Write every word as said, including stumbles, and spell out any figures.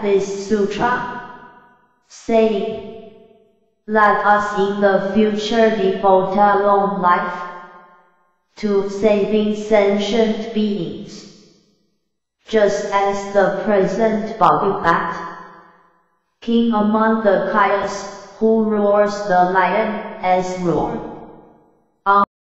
this sutra, saying, "Let us in the future devote our long life to saving sentient beings, just as the present Bhagavat, king among the Kayas, who roars the lion, has roared."